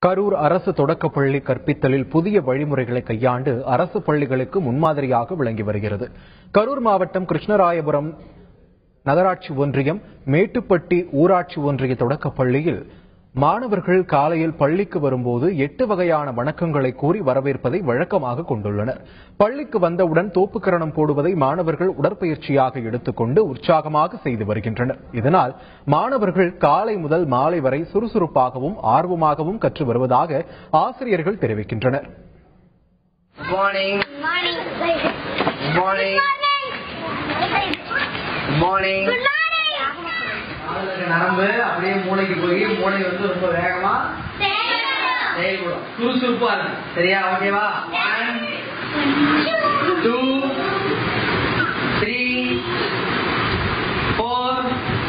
கரூர் அரசு தொடக்கப்பள்ளி கற்பித்தலில் புதிய வழிமுறைகளை கையாண்டு அரசு பள்ளிகளுக்கு முன்மாதிரியாக விளங்கி வருகிறது. கரூர் மாவட்டம் கிருஷ்ணராயபுரம் நகராட்சி ஒன்றியம் மேட்டுப்பட்டி ஊராட்சி ஒன்றிய தொடக்கப்பள்ளியில் மாணவர்கள் காலையில் பள்ளிக்கு வரும்போது 8 வகையான வணக்கங்களை கூறி வரவேற்பதை வழக்கமாக கொண்டுள்ளனர். பள்ளிக்கு வந்தவுடன் தோப்புக்கரணம் போடுவதை மாணவர்கள் உடற்பயிற்சியாக எடுத்துக்கொண்டு உற்சாகமாக செய்து வருகின்றனர். இதனால் மாணவர்கள் காலை முதல் மாலை வரை சுறுசுறுப்பாகவும் ஆர்வமாகவும் கற்று வருவதாக ஆசிரியர்கள் தெரிவிக்கின்றனர். நரம்பு அப்படியே மூளைக்கு போய் மூளை வந்து ரொம்ப வேகமா செயல்படும், சுறுசுறுப்பா இருக்கும். சரியா? ஓகேவா? 1 2 3 4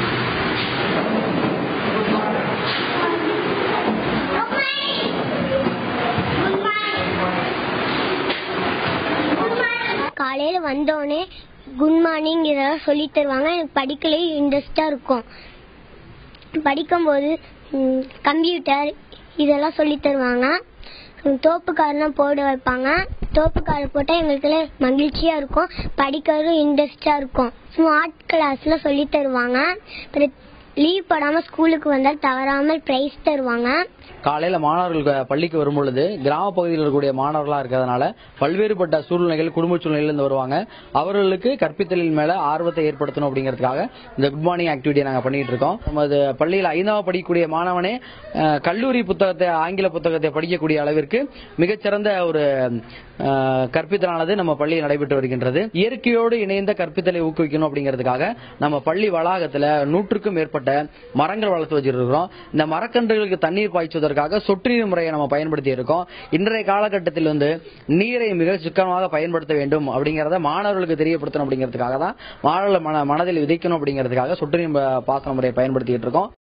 காலையில வந்தோடனே குட் மார்னிங் இதெல்லாம் சொல்லி தருவாங்க. எனக்கு படிக்கலே இன்ட்ரெஸ்டா இருக்கும். படிக்கும்போது கம்ப்யூட்டர் இதெல்லாம் சொல்லி தருவாங்க. தோப்புக்காரெல்லாம் போட வைப்பாங்க. தோப்புக்கார போட்டால் எங்களுக்கு மகிழ்ச்சியா இருக்கும், படிக்கிறதும் இன்ட்ரெஸ்டா இருக்கும். ஸ்மார்ட் கிளாஸ்ல சொல்லி தருவாங்க. லீவ் போடாம ஸ்கூலுக்கு வந்தால் தவறாமல் பிரைஸ் தருவாங்க. காலையில மாணவர்கள் பள்ளிக்கு வரும்பொழுது கிராம பகுதியில் இருக்கக்கூடிய மாணவர்களா இருக்கிறதுனால பல்வேறுபட்ட சூழ்நிலைகள், குடும்ப சூழ்நிலையிலிருந்து வருவாங்க. அவர்களுக்கு கற்பித்தலின் மேல ஆர்வத்தை ஏற்படுத்தணும் அப்படிங்கிறதுக்காக இந்த குட் மார்னிங் ஆக்டிவிட்டியை நாங்க பண்ணிட்டு இருக்கோம். நமது பள்ளியில் 5ஆவது படிக்கக்கூடிய மாணவனே கல்லூரி புத்தகத்தை, ஆங்கில புத்தகத்தை படிக்கக்கூடிய அளவிற்கு மிகச்சிறந்த ஒரு கற்பித்தலானது நம்ம பள்ளியில் நடைபெற்று வருகின்றது. இயற்கையோடு இணைந்த கற்பித்தலை ஊக்குவிக்கணும் அப்படிங்கிறதுக்காக நம்ம பள்ளி வளாகத்துல 100க்கும் மேற்பட்ட மரங்கள் வளர்த்து வச்சிருக்கிறோம். இந்த மரக்கன்றுகளுக்கு தண்ணீர் பாய்ச்சுவதற்காக சொட்டு நீர் முறையை நம்ம பயன்படுத்தி இருக்கோம். இன்றைய காலகட்டத்தில் நீரை மிக சிக்கனமாக பயன்படுத்த வேண்டும் அப்படிங்கறத மாணவர்களுக்கு தெரியப்படுத்தணும் அப்படிங்கிறதுக்காக தான் மாணவர்கள் மனதில் விதைக்கணும் அப்படிங்கிறதுக்காக சொட்டு நீர் பாசன முறையை பயன்படுத்திட்டு இருக்கோம்.